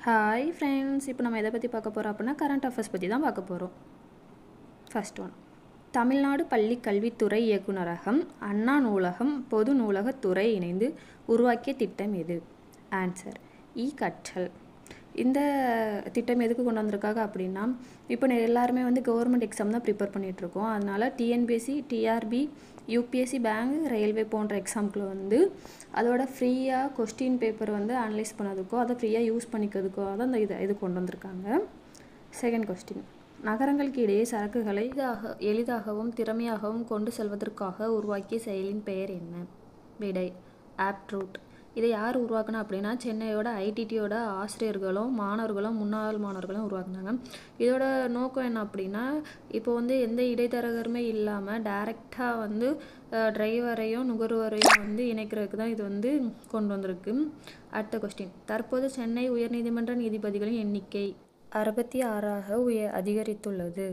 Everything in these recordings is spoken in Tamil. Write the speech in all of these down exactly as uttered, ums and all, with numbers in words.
ஹாய் ஃப்ரெண்ட்ஸ், இப்போ நம்ம எதை பற்றி பார்க்க போகிறோம் அப்படின்னா கரண்ட் அஃபேர்ஸ் பற்றி தான் பார்க்க போகிறோம். ஃபர்ஸ்ட் ஒன், தமிழ்நாடு பள்ளி கல்வித்துறை இயக்குநரகம் அண்ணா நூலகம் பொது நூலகத்துறை இணைந்து உருவாக்கிய திட்டம் எது? ஆன்சர் இ கற்றல். இந்த திட்டம் எதுக்கு கொண்டு வந்திருக்காங்க அப்படின்னா, இப்போ எல்லாருமே வந்து கவர்மெண்ட் எக்ஸாம் தான் ப்ரிப்பேர் பண்ணிகிட்ருக்கோம். அதனால் TNPSC, TRB, UPSC, bank, railway போன்ற எக்ஸாமுக்குள்ள வந்து அதோட ஃப்ரீயாக கொஸ்டின் பேப்பர் வந்து அனலைஸ் பண்ணதுக்கோ அதை ஃப்ரீயாக யூஸ் பண்ணிக்கிறதுக்கோ தான் இந்த இது இது கொண்டு வந்திருக்காங்க. செகண்ட் கொஸ்டின், நகரங்களுக்கு இடையே சரக்குகளை எளிதாக எளிதாகவும் திறமையாகவும் கொண்டு செல்வதற்காக உருவாக்கிய செயலின் பெயர் என்ன? விடை ஆப்ட்ரூட். இதை யார் உருவாக்குனா அப்படின்னா, சென்னையோட ஐடிடியோட ஆசிரியர்களும் மாணவர்களும் முன்னாள் மாணவர்களும் உருவாக்குனாங்க. இதோட நோக்கம் என்ன அப்படின்னா, இப்போ வந்து எந்த இடைத்தரகருமே இல்லாமல் டைரெக்டாக வந்து டிரைவரையும் நுகர்வோரையும் வந்து இணைக்கிறதுக்கு தான் இது வந்து கொண்டு வந்திருக்கு. அடுத்த கொஸ்டின், தற்போது சென்னை உயர்நீதிமன்ற நீதிபதிகளின் எண்ணிக்கை அறுபத்தி ஆறாக உயர் அதிகரித்துள்ளது.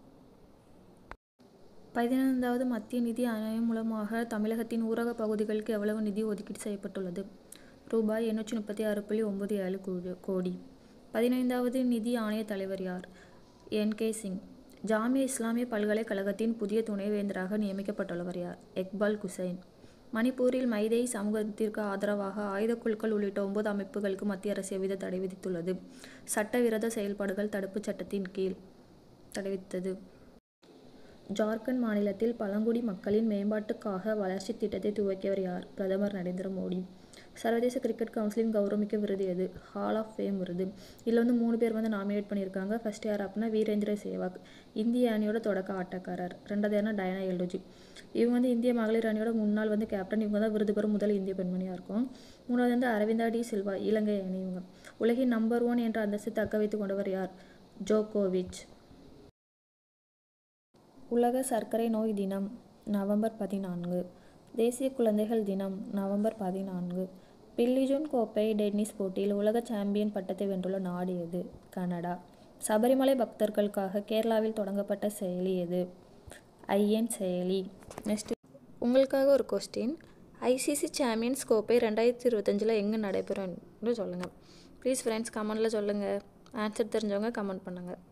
பதினைந்தாவது மத்திய நிதி ஆணையம் மூலமாக தமிழகத்தின் ஊரக பகுதிகளுக்கு எவ்வளவு நிதி ஒதுக்கீடு செய்யப்பட்டுள்ளது? ரூபாய் எண்ணூற்றி முப்பத்தி ஆறு புள்ளி ஒன்பது ஏழு கோடி. பதினைந்தாவது நிதி ஆணைய தலைவர் யார்? N K Singh. ஜாமியா இஸ்லாமிய பல்கலைக்கழகத்தின் புதிய துணைவேந்தராக நியமிக்கப்பட்டுள்ளவர் யார்? இக்பால் குசைன். மணிப்பூரில் மைதை சமூகத்திற்கு ஆதரவாக ஆயுதக்குழுக்கள் உள்ளிட்ட ஒன்பது அமைப்புகளுக்கு மத்திய அரசு எவ்வித தடை விதித்துள்ளது? சட்டவிரோத செயல்பாடுகள் தடுப்புச் சட்டத்தின் கீழ் தடை விதித்தது. ஜார்க்கண்ட் மாநிலத்தில் பழங்குடி மக்களின் மேம்பாட்டுக்காக வளர்ச்சி திட்டத்தை துவக்கியவர் யார்? பிரதமர் நரேந்திர மோடி. சர்வதேச கிரிக்கெட் கவுன்சிலின் கௌரவமிக்க விருது எது? ஹால் ஆஃப் ஃபேம் விருது. இதில் வந்து மூணு பேர் வந்து நாமினேட் பண்ணியிருக்காங்க. ஃபர்ஸ்ட் யார் அப்படின்னா வீரேந்திர சேவாக், இந்திய அணியோட தொடக்க ஆட்டக்காரர். ரெண்டாவது யாருன்னா டயனா எல்டோஜி, இவங்க வந்து இந்திய மகளிர் அணியோட முன்னாள் வந்து கேப்டன். இவங்க தான் விருது பெறும் முதல் இந்திய பெண்மணியாக இருக்கும். மூணாவது வந்து அரவிந்தா டி சில்வா, இலங்கை அணி. இவங்க உலகின் நம்பர் ஒன் என்ற அந்தஸ்து தக்க வைத்துக் கொண்டவர் யார்? ஜோகோவிச். உலக சர்க்கரை நோய் தினம் நவம்பர் பதினான்கு. தேசிய குழந்தைகள் தினம் நவம்பர் பதினான்கு. பில்லி ஜோன் கோப்பை டென்னிஸ் போட்டியில் உலக சாம்பியன் பட்டத்தை வென்றுள்ள நாடு எது? கனடா. சபரிமலை பக்தர்களுக்காக கேரளாவில் தொடங்கப்பட்ட செயலி எது? ஐஎன் செயலி. நெக்ஸ்ட் உங்களுக்காக ஒரு கொஸ்டின், ஐசிசி சாம்பியன்ஸ் கோப்பை ரெண்டாயிரத்தி இருபத்தஞ்சில் எங்கே நடைபெறும்னு சொல்லுங்கள். ப்ளீஸ் ஃப்ரெண்ட்ஸ் கமெண்டில் சொல்லுங்கள். ஆன்சர் தெரிஞ்சவங்க கமெண்ட் பண்ணுங்கள்.